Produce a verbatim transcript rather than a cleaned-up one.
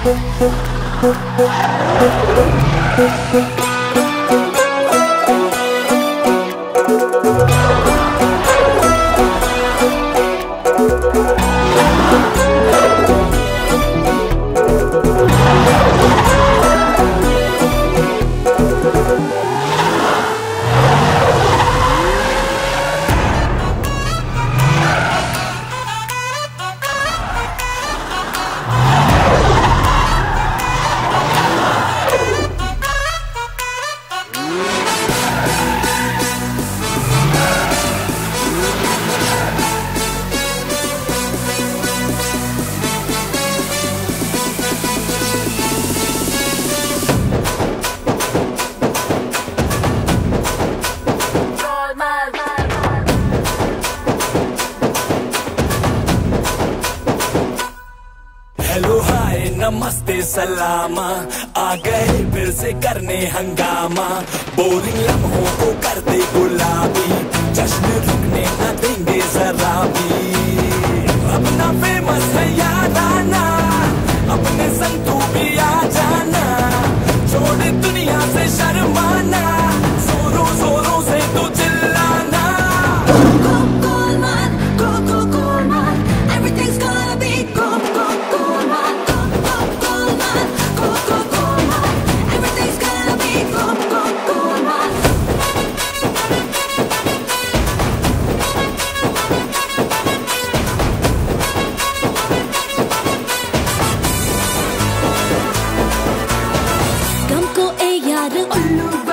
Hello hi नमस्ते सलामा, आ गए फिर से करने हंगामा। बोरिंग लम्हों को कर दे गुलाबी, जश्न रुकने न देंगे जरा भी। अपना फेमस है याद आना, अपने संग तू भी आ जाना। छोड़ दुनिया से शर्माना, जोरों जोरों से तू चिल्लाना। गम को ए यार उल्लू